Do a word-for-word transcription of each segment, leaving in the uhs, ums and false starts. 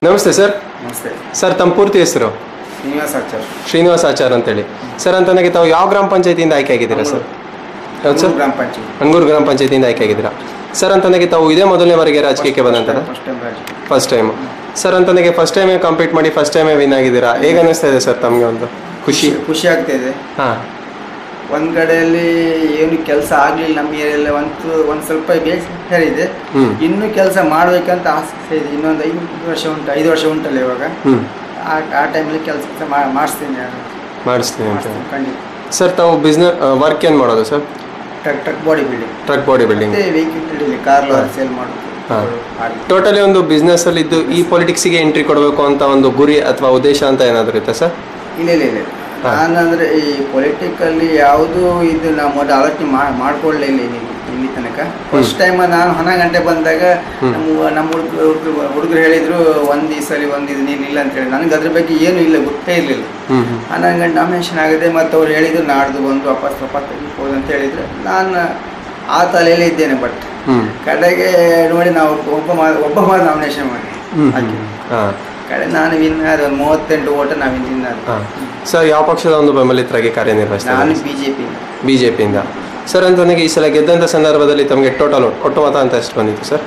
ನಮಸ್ತೆ ಸರ್. ನಮಸ್ತೆ ಸರ್, ತಮ್ಮ ಪೂರ್ತಿ ಹೆಸರು? ಶ್ರೀನಿವಾಸ ಆಚಾರ್. ಶ್ರೀನಿವಾಸ ಆಚಾರ್ ಅಂತೇಳಿ. ಸರ್, ಅಂತ ನನಗೆ ತಾವು ಯಾವ ಗ್ರಾಮ ಪಂಚಾಯತಿಯಿಂದ ಆಯ್ಕೆ ಆಗಿದ್ದೀರಾ ಸರ್? ಹೌದು ಸರ್, ಗ್ರಾಮ ಪಂಚಾಯತ್ ಅನ್ಗೂರು ಗ್ರಾಮ ಪಂಚಾಯತಿಯಿಂದ ಆಯ್ಕೆ ಆಗಿದ್ದೀರಾ. ಸರ್, ಅಂತ ನನಗೆ ತಾವು ಇದೇ ಮೊದಲನೇ ಬಾರಿಗೆ ರಾಜಕೀಯಕ್ಕೆ ಬಂದಂತಾರ? First time. ಸರ್, ಅಂತ ನನಗೆ ಫಸ್ಟ್ ಟೈಮೇ ಕಂಪೀಟ್ ಮಾಡಿ ಫಸ್ಟ್ ಟೈಮೇ ವಿನ್ ಆಗಿದ್ದೀರಾ. ಹೇಗೆ ಅನ್ನಿಸ್ತಾ ಇದೆ ಸರ್ ತಮಗೆ? ಒಂದು ಖುಷಿ ಖುಷಿ ಆಗ್ತಾ ಇದೆ. ಹಾಂ, ಒಂದ್ ಕಡೆಯಲ್ಲಿ ಏನು ಕೆಲಸ ಆಗ್ಲಿಲ್ಲ ನಮ್ಮ ಏರಿಯಲ್ಲಿ, ಒಂದು ಒಂದ್ ಸ್ವಲ್ಪ ಬೇಸರ ಇದೆ. ಇನ್ನು ಕೆಲಸ ಮಾಡ್ಬೇಕಂತ ಆಸೆ ಇದೆ. ಇನ್ನೊಂದು ಐದು ವರ್ಷ ಉಂಟು ಐದು ವರ್ಷ ಉಂಟಲ್ಲ ಇವಾಗ. ಆ ಟೈಮಲ್ಲಿ ಕೆಲಸ ಮಾಡಿಸ್ತೀನಿ ಮಾಡಿಸ್ತೀನಿ ಅಂತ. ಖಂಡಿತ. ಸರ್, ತಾವು ಬಿಸ್ನೆಸ್ ವರ್ಕ್ ಏನು ಮಾಡೋದು sir? Truck truck body building. Truck body building vehicle car sale ಮಾಡೋದು. ಟೋಟಲಿ ಒಂದು ಬಿಸ್ನೆಸ್ ಅಲ್ಲಿ ಇದ್ದು ಈ ಪೊಲಿಟಿಕ್ಸ್ಗೆ ಎಂಟ್ರಿ ಕೊಡಬೇಕು ಅಂತ ಒಂದು ಗುರಿ ಅಥವಾ ಉದ್ದೇಶ ಅಂತ ಏನಾದರೂ ಇತ್ತಾ ಸರ್? ಇಲ್ಲ ಇಲ್ಲ ಇಲ್ಲ ನಾನಂದ್ರೆ ಈ ಪೊಲಿಟಿಕಲ್ಲಿ ಯಾವುದು ಇದು ನಾವು ಮೊದಲು ಆಲೋಚನೆ ಮಾಡ್ಕೊಳ್ಳೇ ಇಲ್ಲ ಇಲ್ಲಿ ಇಲ್ಲಿ ತನಕ. ಫಸ್ಟ್ ಟೈಮ್ ನಾನು ಹಣ ಗಂಟೆ ಬಂದಾಗ ನಮ್ಮ ನಮ್ಮ ಹುಡುಗರು ಹುಡುಗರು ಹೇಳಿದ್ರು ಒಂದ್ ದಿವಸಲ್ಲಿ ಒಂದ್ ಇದು ನೀರು ಇಲ್ಲ ಅಂತ ಹೇಳಿ. ನನಗೆ ಅದ್ರ ಬಗ್ಗೆ ಏನು ಇಲ್ಲ, ಗೊತ್ತೇ ಇರಲಿಲ್ಲ. ಹನ್ನೊಂದು ಗಂಟೆ ನಾಮಿನೇಷನ್ ಆಗಿದೆ ಮತ್ತು ಅವ್ರು ಹೇಳಿದ್ರು ನಾಡ್ದು ಬಂದು ವಾಪಸ್ ವಾಪಸ್ ತೆಗಿಬೋದು ಅಂತ ಹೇಳಿದ್ರು. ನಾನು ಆ ತಲೆಯಲ್ಲೇ ಇದ್ದೇನೆ. ಬಟ್ ಕಡೆಗೆ ನೋಡಿ ನಾವು ಒಬ್ಬ ಒಬ್ಬ ಮಾತ್ರ ನಾಮಿನೇಷನ್ ಮಾಡಿ ಕಡೆ ನಾನು ವಿನ್ ಆದ ಒಂದು ಮೂವತ್ತೆಂಟು ಓಟ ನಾವು ವಿನ್ ಆದ. ಸರ್, ಯಾವ ಪಕ್ಷದ ಒಂದು ಬೆಂಬಲಿತರಾಗಿ ಕಾರ್ಯನಿರ್ವಹಿಸ್ತಾರೆ? ನಾನು ಬಿಜೆಪಿ ಬಿಜೆಪಿಯಿಂದ. ಸರ್, ಅಂತ ನನಗೆ ಈ ಸಲ ಗೆದ್ದಂಥ ಸಂದರ್ಭದಲ್ಲಿ ತಮಗೆ ಟೋಟಲ್ ಒಟ್ಟು ಮತ ಅಂತ ಎಷ್ಟು ಬಂದಿತ್ತು ಸರ್?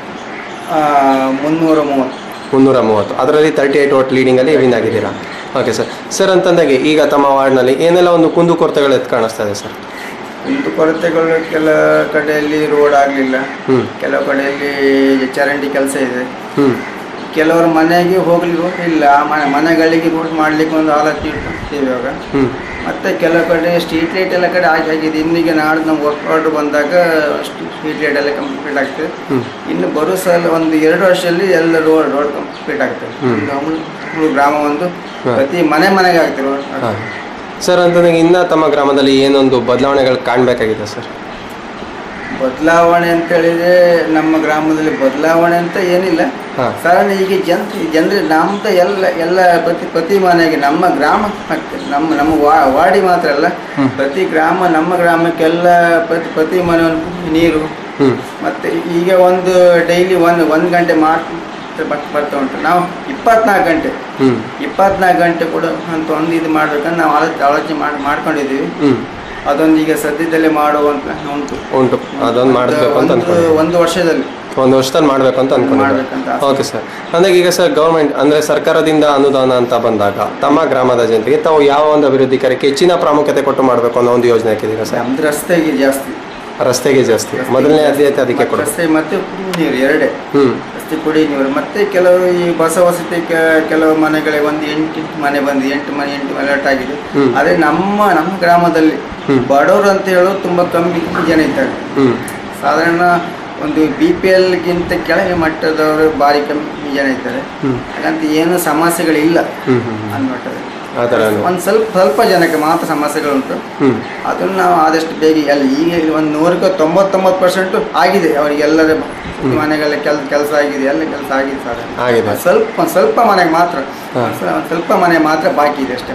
ಮುನ್ನೂರ ಮೂವತ್ತು ಮುನ್ನೂರ ಮೂವತ್ತು ಅದರಲ್ಲಿ ತರ್ಟಿ ಏಟ್ ಓಟ್ ಲೀಡಿಂಗಲ್ಲಿ ವಿನ್ ಆಗಿದ್ದೀರಾ. Okay sir. ಸರ್, ಅಂತಂದಾಗೆ ಈಗ ತಮ್ಮ ವಾರ್ಡ್ನಲ್ಲಿ ಏನೆಲ್ಲ ಒಂದು ಕುಂದು ಕೊರತೆಗಳು ಎತ್ತು ಕಾಣಿಸ್ತಾ ಇದೆ ಸರ್? ಕುಂದು ಕೊರತೆಗಳು ಕೆಲ ಕಡೆಯಲ್ಲಿ ರೋಡ್ ಆಗಲಿಲ್ಲ, ಕೆಲವು ಕಡೆಯಲ್ಲಿ ಚರಂಡಿ ಕೆಲಸ ಇದೆ, ಕೆಲವರು ಮನೆಗೆ ಹೋಗ್ಲಿಕ್ಕೆ ಇಲ್ಲ, ಮನೆ ಮನೆಗಳಿಗೆ ರೋಡ್ ಮಾಡ್ಲಿಕ್ಕೆ ಒಂದು ಆಲೋಚನೆ ಇರ್ತೇವೆ ಇವಾಗ. ಮತ್ತೆ ಕೆಲವು ಕಡೆ ಸ್ಟ್ರೀಟ್ ಲೈಟ್ ಎಲ್ಲ ಕಡೆ ಆಗಿ ಆಗಿದೆ. ಇನ್ನೀಗ ನಾಡ್ದು ನಾವು ವರ್ಕ್ ಆರ್ಡರ್ ಬಂದಾಗ ಸ್ಟ್ರೀಟ್ ಲೈಟ್ ಎಲ್ಲ ಕಂಪ್ಲೀಟ್ ಆಗ್ತದೆ. ಇನ್ನು ಬರೋ ಸಲ ಒಂದು ಎರಡು ವರ್ಷದಲ್ಲಿ ಎಲ್ಲ ರೋಡ್ ರೋಡ್ ಕಂಪ್ಲೀಟ್ ಆಗ್ತದೆ. ಗ್ರಾಮ ಒಂದು ಪ್ರತಿ ಮನೆ ಮನೆಗೆ ಆಗ್ತದೆ ರೋಡ್. ಸರ್, ಅಂತ ನನಗೆ ಇನ್ನ ತಮ್ಮ ಗ್ರಾಮದಲ್ಲಿ ಏನೊಂದು ಬದಲಾವಣೆಗಳು ಕಾಣಬೇಕಾಗಿದೆ ಸರ್? ಬದಲಾವಣೆ ಅಂತ ಹೇಳಿದ್ರೆ ನಮ್ಮ ಗ್ರಾಮದಲ್ಲಿ ಬದಲಾವಣೆ ಅಂತ ಏನಿಲ್ಲ. ಕಾರಣ ಈಗ ಜನ ಜನರು ನಮ್ದು ಎಲ್ಲ ಎಲ್ಲ ಪ್ರತಿ ಪ್ರತಿ ಮನೆಗೆ ನಮ್ಮ ಗ್ರಾಮ ನಮ್ಮ ನಮ್ಮ ವಾಡಿ ಮಾತ್ರ ಅಲ್ಲ, ಪ್ರತಿ ಗ್ರಾಮ ನಮ್ಮ ಗ್ರಾಮಕ್ಕೆಲ್ಲ ಪ್ರತಿ ಪ್ರತಿ ಮನೆ ನೀರು. ಮತ್ತೆ ಈಗ ಒಂದು ಡೈಲಿ ಒಂದು ಒಂದು ಗಂಟೆ ಮಾತ್ರ ಬರ್ತಾ ಉಂಟು. ನಾವು ಇಪ್ಪತ್ನಾಲ್ಕು ಗಂಟೆ ಇಪ್ಪತ್ನಾಲ್ಕು ಗಂಟೆ ಕೂಡ ಅಂತ ಒಂದು ಇದು ಮಾಡ್ಬೇಕಂತ ನಾವು ಆಲೋಚನೆ ಆಲೋಚನೆ ಮಾಡಿ ಮಾಡ್ಕೊಂಡಿದ್ದೀವಿ. ಅದೊಂದು ಈಗ ಸದ್ಯದಲ್ಲೇ ಮಾಡುವಂತ ಉಂಟು ಉಂಟು ಅದೊಂದು ಮಾಡಬೇಕು ಅಂತ ಒಂದು ವರ್ಷದಲ್ಲಿ ಒಂದು ವರ್ಷದಲ್ಲಿ ಮಾಡಬೇಕು ಅಂತ ಅನ್ಕೊಂಡಿದ್ದೀವಿ. Okay sir. ಅಂದಾಗ ಈಗ ಸರ್, ಗೌರ್ಮೆಂಟ್ ಅಂದ್ರೆ ಸರ್ಕಾರದಿಂದ ಅನುದಾನ ಅಂತ ಬಂದಾಗ ತಮ್ಮ ಗ್ರಾಮದ ಜನತೆಗೆ ತಾವು ಯಾವ ಒಂದು ಅಭಿವೃದ್ಧಿ ಕಾರ್ಯಕ್ಕೆ ಹೆಚ್ಚಿನ ಪ್ರಾಮುಖ್ಯತೆ ಕೊಟ್ಟು ಮಾಡಬೇಕು ಅನ್ನೋ ಒಂದು ಯೋಜನೆ ಹಾಕಿದ್ದೀರಾ ಸರ್? ನಮ್ದು ರಸ್ತೆಗೆ ಜಾಸ್ತಿ ರಸ್ತೆಗೆ ಜಾಸ್ತಿ ಮೊದಲನೇ ಆದ್ಯತೆ ಅದಕ್ಕೆ ಕೊಡ. ರಸ್ತೆ ಮತ್ತೆ ಕುಡಿಯುವ ನೀರು ಎರಡೇ. ರಸ್ತೆ ಕುಡಿಯುವ ನೀರು ಮತ್ತೆ ಕೆಲವರು ಈ ಬಸ ವಸತಿ ಕೆಲವು ಮನೆಗಳಿಗೆ ಒಂದು ಎಂಟು ಮನೆ ಬಂದು ಎಂಟು ಮನೆ ಎಂಟು ಅಲರ್ಟ್ ಆಗಿದೆ. ಆದ್ರೆ ನಮ್ಮ ನಮ್ಮ ಗ್ರಾಮದಲ್ಲಿ ಬಡವರು ಅಂತ ಹೇಳೋದು ತುಂಬಾ ಕಮ್ಮಿ ಜನ ಇದ್ದಾರೆ. ಸಾಧಾರಣ ಒಂದು ಬಿ ಪಿ ಎಲ್ಗಿಂತ ಕೆಳಗೆ ಮಟ್ಟದವರು ಭಾರಿ ಕಮ್ಮಿ ಜನ ಇದ್ದಾರೆ. ಹಾಗಂತ ಏನು ಸಮಸ್ಯೆಗಳಿಲ್ಲ ಅನ್ಮಟ್ಟದಲ್ಲಿ. ಒಂದು ಸ್ವಲ್ಪ ಸ್ವಲ್ಪ ಜನಕ್ಕೆ ಮಾತ್ರ ಸಮಸ್ಯೆಗಳುಂಟು. ಅದನ್ನು ನಾವು ಆದಷ್ಟು ಬೇಗ ಎಲ್ಲ ಈಗ ಒಂದು ನೂರಕ್ಕೆ ತೊಂಬತ್ತೊಂಬತ್ತು ಪರ್ಸೆಂಟ್ ಆಗಿದೆ. ಅವರಿಗೆಲ್ಲರ ಮನೆಗಳ ಕೆಲ ಕೆಲಸ ಆಗಿದೆ, ಎಲ್ಲ ಕೆಲಸ ಆಗಿದೆ ಸರ್. ಸ್ವಲ್ಪ ಸ್ವಲ್ಪ ಮನೆಗೆ ಮಾತ್ರ ಸ್ವಲ್ಪ ಮನೆ ಮಾತ್ರ ಬಾಕಿ ಇದೆ ಅಷ್ಟೇ.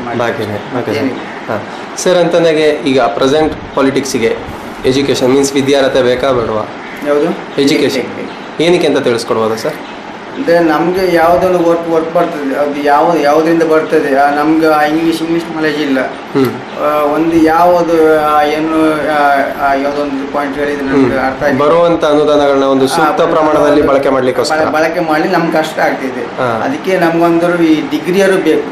ಸರ್, ಅಂತ ನನಗೆ ಈಗ ಪ್ರೆಸೆಂಟ್ ಪೊಲಿಟಿಕ್ಸಿಗೆ ಎಜುಕೇಶನ್ ಮೀನ್ಸ್ ವಿದ್ಯಾರ್ಹತೆ ಬೇಕಾ ಬೇಡವಾ? ಯಾವುದು ಎಜುಕೇಶನ್ ಏನಕ್ಕೆ ಅಂತ ತಿಳಿಸ್ಕೊಡ್ಬೋದಾ ಸರ್? ಅಂದರೆ ನಮಗೆ ಯಾವುದೊಂದು ವರ್ಕ್ ವರ್ಕ್ ಬರ್ತದೆ, ಅದು ಯಾವ ಯಾವುದರಿಂದ ಬರ್ತದೆ. ನಮ್ಗೆ ಇಂಗ್ಲೀಷ್ ಇಂಗ್ಲೀಷ್ ನಾಲೆಜ್ ಇಲ್ಲ. ಒಂದು ಯಾವುದು ಏನು ಯಾವುದೊಂದು ಪಾಯಿಂಟ್ ಹೇಳಿದ್ರೆ ನಮ್ಗೆ ಅರ್ಥ ಆಗಿದೆ. ಬರುವಂತ ಅನುದಾನಗಳನ್ನ ಒಂದು ಸೂಕ್ತ ಪ್ರಮಾಣದಲ್ಲಿ ಬಳಕೆ ಮಾಡ್ಲಿಕ್ಕೆ ಬಳಕೆ ಮಾಡಿ ನಮ್ಗೆ ಕಷ್ಟ ಆಗ್ತಿದೆ. ಅದಕ್ಕೆ ನಮ್ಗೊಂದು ಈ ಡಿಗ್ರಿಯರು ಬೇಕು.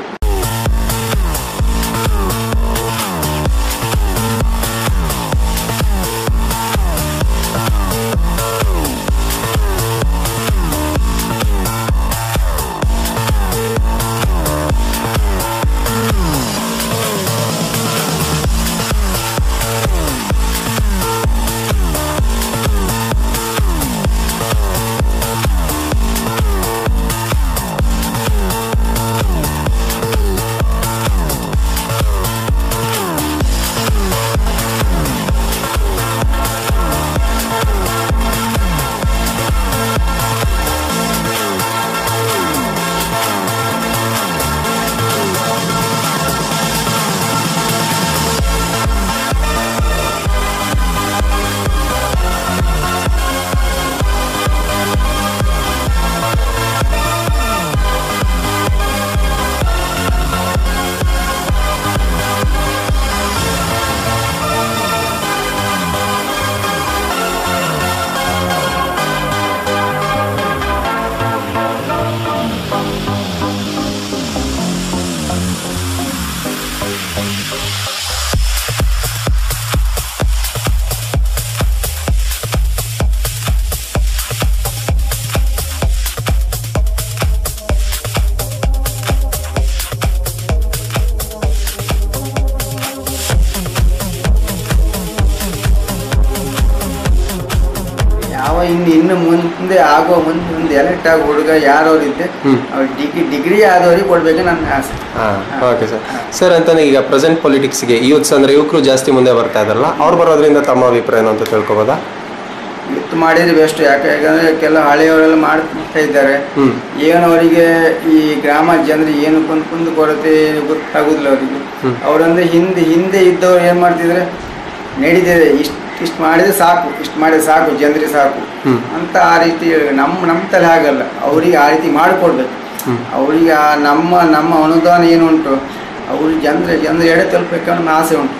ನಾವು ಇನ್ನು ಇನ್ನು ಮುಂದೆ ಆಗೋ ಮುಂದೆ ಒಂದು ಎಲೆಕ್ಟ್ ಆಗೋ ಹುಡುಗ ಯಾರವ್ರು ಇದ್ದೆ ಅವ್ರು ಡಿಗ್ರಿ ಡಿಗ್ರಿ ಆದವ್ರಿಗೆ ಕೊಡ್ಬೇಕು ನನ್ನ ಆಸೆ. ಹಾಂ ಓಕೆ ಸರ್. ಸರ್ ಅಂತಂದ್ರೆ ಈಗ ಪ್ರೆಸೆಂಟ್ ಪೊಲಿಟಿಕ್ಸ್ಗೆ ಯೂತ್ಸ್ ಅಂದರೆ ಯುವಕರು ಜಾಸ್ತಿ ಮುಂದೆ ಬರ್ತಾ ಇದ್ದಾರಲ್ಲ, ಅವ್ರು ಬರೋದ್ರಿಂದ ತಮ್ಮ ಅಭಿಪ್ರಾಯ ಏನು ಅಂತ ತಿಳ್ಕೊಬೋದಾ? ಯೂತ್ ಮಾಡಿದ್ರೆ ಬೆಸ್ಟ್. ಯಾಕೆ ಯಾಕಂದರೆ ಕೆಲ ಹಳೆಯವರೆಲ್ಲ ಮಾಡ್ತಾ ಇದ್ದಾರೆ. ಏನು ಅವರಿಗೆ ಈ ಗ್ರಾಮ ಜನರಿಗೆ ಏನು ಕುಂದು ಕುಂದು ಕೊರತೆ ಗೊತ್ತಾಗೋದಿಲ್ಲ ಅವರಿಗೆ. ಅವರಂದ್ರೆ ಹಿಂದೆ ಹಿಂದೆ ಇದ್ದವ್ರು ಏನು ಮಾಡ್ತಿದ್ರೆ ನಡೀತಿದೆ, ಇಷ್ಟು ಇಷ್ಟು ಮಾಡಿದ್ರೆ ಸಾಕು, ಇಷ್ಟು ಮಾಡಿದ್ರೆ ಸಾಕು, ಜನರಿಗೆ ಸಾಕು ಅಂತ ಆ ರೀತಿ ನಮ್ಮ ನಮ್ಮ ತಲೆ ಹಾಗಲ್ಲ. ಅವರಿಗೆ ಆ ರೀತಿ ಮಾಡಿಕೊಡ್ಬೇಕು. ಅವರಿಗೆ ಆ ನಮ್ಮ ನಮ್ಮ ಅನುದಾನ ಏನು ಉಂಟು ಅವ್ರಿಗೆ ಜನರ ಜನರ ಎಡೆ ತಲುಪಬೇಕನ್ನೋ ಆಸೆ ಉಂಟು.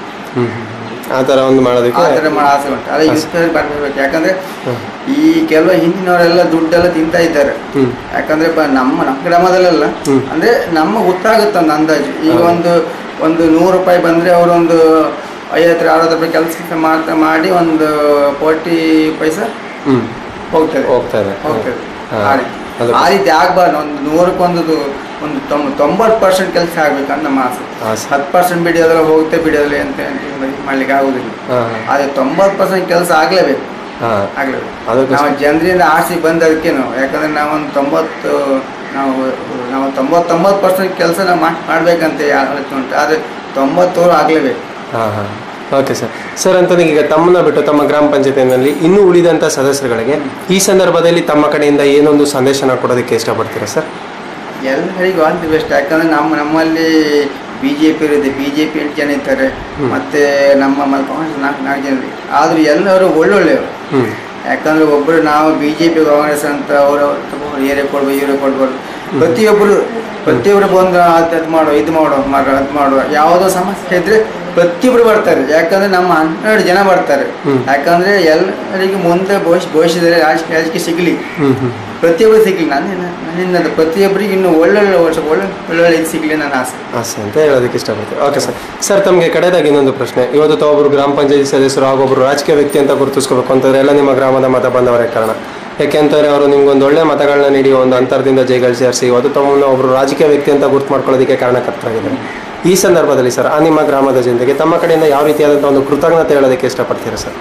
ಆ ಥರ ಒಂದು ಮಾಡೋದಕ್ಕೆ ಆ ಥರ ಮಾಡೋ ಆಸೆ ಉಂಟು. ಅದೇ ಯೂತ್ ಬರ್ಬೇಕು. ಯಾಕಂದರೆ ಈ ಕೆಲವು ಹಿಂದಿನವರೆಲ್ಲ ದುಡ್ಡೆಲ್ಲ ತಿಂತಾ ಇದ್ದಾರೆ. ಯಾಕಂದರೆ ನಮ್ಮ ನಮ್ಮ ಗ್ರಾಮದಲ್ಲೆಲ್ಲ ಅಂದರೆ ನಮಗೆ ಗೊತ್ತಾಗುತ್ತೆ ಒಂದು ಅಂದಾಜು. ಈಗ ಒಂದು ಒಂದು ನೂರು ರೂಪಾಯಿ ಬಂದರೆ ಅವರೊಂದು ಐವತ್ತು ಅರವತ್ತು ರೂಪಾಯಿ ಕೆಲಸ ಮಾಡ್ತಾ ಮಾಡಿ ಒಂದು ಫೋರ್ಟಿ ಪೈಸಾ ಹೋಗ್ತದೆ ಹೋಗ್ತದೆ ಹೋಗ್ತದೆ ಆ ರೀತಿ ಆ ರೀತಿ ಆಗಬಾರ್ದು. ಒಂದು ನೂರಕ್ಕೊಂದು ಒಂದು ತೊಂಬ ತೊಂಬತ್ತು ಪರ್ಸೆಂಟ್ ಕೆಲಸ ಆಗ್ಬೇಕಂತ ನಮ್ಮ ಆಸೆ. ಹತ್ತು ಪರ್ಸೆಂಟ್ ಬಿಡಿಯೋದ್ರಲ್ಲಿ ಹೋಗುತ್ತೆ ಬಿಡೋದಿಲ್ಲ ಅಂತ ಮಾಡ್ಲಿಕ್ಕೆ ಆಗುದಿಲ್ಲ. ಆದರೆ ತೊಂಬತ್ತು ಪರ್ಸೆಂಟ್ ಕೆಲಸ ಆಗಲೇಬೇಕು ಆಗಲೇಬೇಕು ನಾವು ಜನರಿಂದ ಆಸೆ ಬಂದದಕ್ಕೆ ನಾವು. ಯಾಕಂದರೆ ನಾವೊಂದು ತೊಂಬತ್ತು ನಾವು ನಾವು ತೊಂಬತ್ತೊಂಬತ್ತು ಪರ್ಸೆಂಟ್ ಕೆಲಸ ನಾವು ಮಾಡ್ಬೇಕಂತ ಉಂಟು. ಆದರೆ ತೊಂಬತ್ತೂರು ಆಗಲೇಬೇಕು. ಹಾಂ ಹಾಂ ಓಕೆ ಸರ್. ಸರ್ ಅಂತಂದ್ರೆ ಈಗ ತಮ್ಮನ್ನ ಬಿಟ್ಟು ತಮ್ಮ ಗ್ರಾಮ ಪಂಚಾಯತಿನಲ್ಲಿ ಇನ್ನೂ ಉಳಿದಂಥ ಸದಸ್ಯರುಗಳಿಗೆ ಈ ಸಂದರ್ಭದಲ್ಲಿ ತಮ್ಮ ಕಡೆಯಿಂದ ಏನೊಂದು ಸಂದೇಶನ ಕೊಡೋದಕ್ಕೆ ಇಷ್ಟಪಡ್ತೀರಾ ಸರ್? ಎಲ್ಲರಿಗೂ ಆಲ್ ದಿ ಬೆಸ್ಟ್. ಯಾಕಂದರೆ ನಮ್ಮ ನಮ್ಮಲ್ಲಿ ಬಿ ಜೆ ಪಿ ಇರುತ್ತೆ, ಬಿ ಜೆ ಪಿ ಎಂಟು ಜನ ಇರ್ತಾರೆ, ಮತ್ತು ನಮ್ಮ ಕಾಂಗ್ರೆಸ್ ನಾಲ್ಕು ನಾಲ್ಕು ಜನ. ಆದರೂ ಎಲ್ಲರೂ ಒಳ್ಳೊಳ್ಳೆಯವರು. ಯಾಕಂದರೆ ಒಬ್ಬರು ನಾವು ಬಿ ಜೆ ಪಿ ಕಾಂಗ್ರೆಸ್ ಅಂತ ಅವರು ಏರಿಯಾ ಕೊಡ್ಬೋದು ಇವರೇ ಕೊಡ್ಬೋದು. ಪ್ರತಿಯೊಬ್ಬರು ಪ್ರತಿಯೊಬ್ಬರು ಬಂದು ಅದು ಅದು ಮಾಡೋ ಇದು ಮಾಡೋ ಮರ ಅದು ಮಾಡುವ ಯಾವುದೋ ಸಮಸ್ಯೆ ಇದ್ದರೆ ಪ್ರತಿಯೊಬ್ಬರು ಬರ್ತಾರೆ. ಯಾಕಂದರೆ ನಮ್ಮ ಹನ್ನೆರಡು ಜನ ಬರ್ತಾರೆ. ಯಾಕಂದರೆ ಎಲ್ಲರಿಗೂ ಮುಂದೆ ಭವಿಷ್ಯ ಭವಿಷ್ಯದಲ್ಲಿ ರಾಜಕೀಯ ರಾಜಕೀಯ ಸಿಗಲಿ, ಪ್ರತಿಯೊಬ್ಬರು ಸಿಗಲಿ. ನನ್ನ ನನ್ನಿಂದ ಪ್ರತಿಯೊಬ್ಬರಿಗೆ ಇನ್ನೂ ಒಳ್ಳೊಳ್ಳೆ ವರ್ಷ ಒಳ್ಳೆ ಒಳ್ಳೊಳ್ಳೆ ಇದು ಸಿಗಲಿ ನನ್ನ ಆಸೆ ಆಸೆ ಅಂತ ಹೇಳೋದಕ್ಕೆ ಇಷ್ಟಪಡ್ತೀವಿ. Okay sir. ಸರ್ ತಮಗೆ ಕಡೆದಾಗಿ ಇನ್ನೊಂದು ಪ್ರಶ್ನೆ. ಇವತ್ತು ತಾವೊಬ್ಬರು ಗ್ರಾಮ ಪಂಚಾಯತಿ ಸದಸ್ಯರು ಹಾಗೊಬ್ಬರು ರಾಜಕೀಯ ವ್ಯಕ್ತಿ ಅಂತ ಗುರುತಿಸ್ಕೋಬೇಕು ಅಂತಂದರೆ ಎಲ್ಲ ನಿಮ್ಮ ಗ್ರಾಮದ ಮತ ಬಂದವರೇ ಕಾರಣ. ಯಾಕೆಂತಂದರೆ ಅವರು ನಿಮ್ಗೊಂದು ಒಳ್ಳೆ ಮತಗಳನ್ನ ನೀಡಿ ಒಂದು ಅಂತರದಿಂದ ಜೈಗಳು ಸೇರಿಸಿ ಇವತ್ತು ತಮ್ಮನ್ನು ಒಬ್ಬರು ರಾಜಕೀಯ ವ್ಯಕ್ತಿ ಅಂತ ಗುರುತು ಮಾಡ್ಕೊಳ್ಳೋದಕ್ಕೆ ಕಾರಣಕರ್ತರಾಗಿದ್ದಾರೆ. ಈ ಸಂದರ್ಭದಲ್ಲಿ ಸರ್ ಆ ನಿಮ್ಮ ಗ್ರಾಮದ ಜನತೆಗೆ ತಮ್ಮ ಕಡೆಯಿಂದ ಯಾವ ರೀತಿಯಾದಂಥ ಒಂದು ಕೃತಜ್ಞತೆ ಹೇಳೋದಕ್ಕೆ ಇಷ್ಟಪಡ್ತೀರಾ ಸರ್?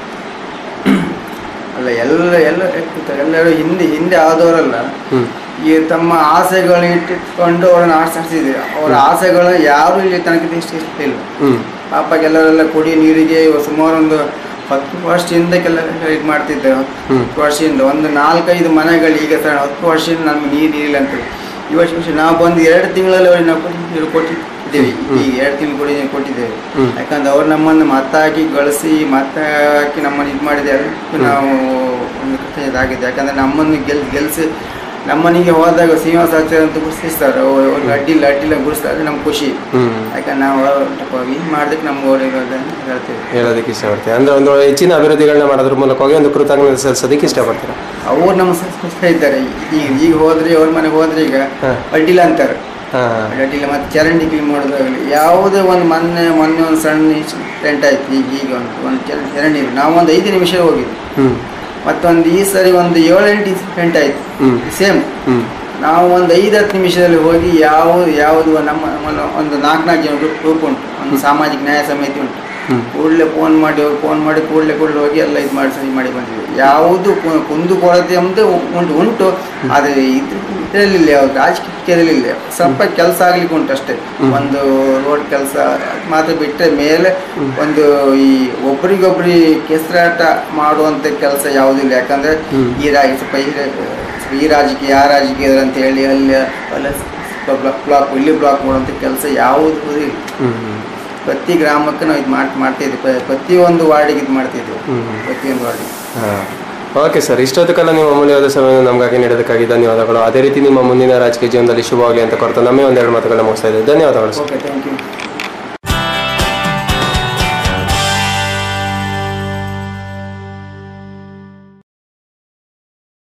ಅಲ್ಲ ಎಲ್ಲ ಎಲ್ಲ ಎಲ್ಲರೂ ಹಿಂದೆ ಹಿಂದೆ ಆದವರಲ್ಲ ಈ ತಮ್ಮ ಆಸೆಗಳನ್ನ ಇಟ್ಟುಕೊಂಡು ಅವ್ರನ್ನ ಆರಿಸಿದ್ರು. ಅವರ ಆಸೆಗಳನ್ನ ಯಾರು ಇಲ್ಲಿ ತನಕ ಇಷ್ಟ ಇಲ್ಲ. ಪಾಪ ಕೆಲವರೆಲ್ಲ ಕುಡಿ ನೀರಿಗೆ ಸುಮಾರು ಒಂದು ಹತ್ತು ವರ್ಷದಿಂದ ಕೆಲ ಇದು ಮಾಡ್ತಿದ್ದರು. ಹತ್ತು ವರ್ಷದಿಂದ ಒಂದು ನಾಲ್ಕೈದು ಮನೆಗಳು ಈಗ ಸರ್ ಹತ್ತು ವರ್ಷದಿಂದ ನಮ್ಗೆ ನೀರು ನೀರಿಲ್ಲ ಅಂತೇಳಿ ಈ ವರ್ಷ ವರ್ಷ ನಾವು ಬಂದು ಎರಡು ತಿಂಗಳಲ್ಲಿ ಅವ್ರಿಗೆ ನಾವು ನೀರು ಕೊಟ್ಟಿದ್ದೇವೆ. ಈಗ ಎರಡು ತಿಂಗಳು ಕೂಡ ಕೊಟ್ಟಿದ್ದೇವೆ. ಯಾಕಂದ್ರೆ ಅವ್ರು ನಮ್ಮನ್ನು ಮತ ಹಾಕಿ ಗಳಿಸಿ ಮತ ಹಾಕಿ ನಮ್ಮನ್ನು ಇದು ಮಾಡಿದ್ದಾರೆ. ನಾವು ಒಂದು ಕೃತಜ್ಞತೆ ಆಗಿದೆ. ಯಾಕಂದರೆ ನಮ್ಮನ್ನು ಗೆಲ್ ಗೆಲ್ಸಿ ನಮ್ಮನಿಗೆ ಹೋದಾಗ ಶ್ರೀನಿವಾಸಾಚಾರ್ಯ ಅಂತ ಗುರುತಿಸ್ತಾರೆ. ಅವ್ರು ಅಡ್ಡಿಲ್ಲ ಅಡ್ಡಿಲ್ಲ ಗುರುಸ್ತಾರೆ, ನಮ್ಗೆ ಖುಷಿ. ಯಾಕಂದ್ರೆ ನಾವು ಇದು ಮಾಡೋದಕ್ಕೆ ನಮ್ಗೆ ಅವ್ರಿಗೆ ಹೇಳ್ತೇವೆ ಹೇಳೋದಕ್ಕೆ ಇಷ್ಟಪಡ್ತೀವಿ. ಅಂದರೆ ಒಂದು ಹೆಚ್ಚಿನ ಅಭಿವೃದ್ಧಿಗಳನ್ನ ಮಾಡೋದ್ರ ಮೂಲಕವಾಗಿ ಒಂದು ಕೃತಜ್ಞತೆ ಸಲ್ಲಿಸೋದಕ್ಕೆ ಇಷ್ಟಪಡ್ತಾರೆ. ಅವ್ರು ನಮ್ಮ ಸಂಸ್ಕೃತ ಇದ್ದಾರೆ. ಈಗ ಈಗ ಹೋದ್ರೆ ಅವ್ರ ಮನೆಗೆ ಹೋದ್ರೆ ಈಗ ಅಡ್ಡಿಲ್ಲ ಅಂತಾರೆ. ಅಡ್ಡಿಲ್ಲ ಮತ್ತು ಚರಂಡಿ ಕ್ಲೀನ್ ಮಾಡೋದಾಗಲಿ ಯಾವುದೇ ಒಂದು ಮೊನ್ನೆ ಮೊನ್ನೆ ಒಂದು ಸಣ್ಣ ಟೆಂಟ್ ಆಯ್ತು. ಈಗ ಈಗ ಒಂದು ಒಂದು ಚರಂಡಿ ನಾವು ಒಂದು ಐದು ನಿಮಿಷ ಹೋಗಿದ್ವಿ. ಮತ್ತೊಂದು ಈ ಸರಿ ಒಂದು ಏಳೆಂಟು ಟೆಂಟ್ ಆಯ್ತು ಸೇಮ್. ನಾವು ಒಂದು ಐದು ಹತ್ತು ನಿಮಿಷದಲ್ಲಿ ಹೋಗಿ ಯಾವುದು ಯಾವುದು ನಮ್ಮ ಒಂದು ನಾಲ್ಕು ನಾಲ್ಕು ಜನ ಗ್ರೂಪ್ ಉಂಟು, ಒಂದು ಸಾಮಾಜಿಕ ನ್ಯಾಯ ಸಮಿತಿ ಉಂಟು. ಕೂಡಲೇ ಫೋನ್ ಮಾಡಿ ಅವ್ರು ಫೋನ್ ಮಾಡಿ ಕೂಡಲೇ ಕೂಡಲೇ ಹೋಗಿ ಎಲ್ಲ ಇದು ಮಾಡಿ ಸರಿ ಮಾಡಿ ಬಂದಿದ್ವಿ. ಯಾವುದು ಕುಂದು ಕೊರತೆ ಅಂತ ಉಂಟು ಉಂಟು ಆದರೆ ಇದು ಇದರಲ್ಲಿಲ್ಲ, ಯಾವುದು ರಾಜಕೀಯದಲ್ಲಿಲ್ಲ. ಸ್ವಲ್ಪ ಕೆಲಸ ಆಗ್ಲಿಕ್ಕೆ ಉಂಟು ಅಷ್ಟೇ. ಒಂದು ರೋಡ್ ಕೆಲಸ ಮಾತ್ರ ಬಿಟ್ಟರೆ ಮೇಲೆ ಒಂದು ಈ ಒಬ್ರಿಗೊಬ್ರಿ ಕೆಸರಾಟ ಮಾಡುವಂಥ ಕೆಲಸ ಯಾವುದಿಲ್ಲ. ಯಾಕಂದರೆ ಈ ರಾಜ ಸ್ವಲ್ಪ ಈ ರಾಜಕೀಯ ಆ ರಾಜಕೀಯ ಅಂತ ಹೇಳಿ ಅಲ್ಲಿ ಅಲ್ಲ ಬ್ಲಾಕ್ ಇಲ್ಲಿ ಬ್ಲಾಕ್ ಮಾಡುವಂಥ ಕೆಲಸ ಯಾವುದು ಇಲ್ಲ. ಪ್ರತಿ ಗ್ರಾಮಕ್ಕೆ ನಾವು ಇದು ಮಾಡಿ ಮಾಡ್ತಾಯಿದ್ವಿ. ಪ್ರತಿಯೊಂದು ವಾರ್ಡಿಗೆ ಇದು ಮಾಡ್ತಿದ್ವಿ, ಪ್ರತಿಯೊಂದು ವಾರ್ಡಿಗೆ. ಹಾಂ ಓಕೆ ಸರ್. ಇಷ್ಟೊತ್ತಕ್ಕೆಲ್ಲ ನಿಮ್ಮ ಅಮೂಲ್ಯವಾದ ಸಮಯವನ್ನು ನಮಗಾಗಿ ನೀಡೋದಕ್ಕಾಗಿ ಧನ್ಯವಾದಗಳು. ಅದೇ ರೀತಿ ನಿಮ್ಮ ಮುಂದಿನ ರಾಜಕೀಯ ಜೀವನದಲ್ಲಿ ಶುಭವಾಗಲಿ ಅಂತ ಕೊರತು ನಮ್ಮೇ ಒಂದೆರಡು ಮಾತುಗಳನ್ನ ಮುಗಿಸ್ತಾ ಇದ್ದೀವಿ. ಧನ್ಯವಾದಗಳು ಸರ್. Okay thank you.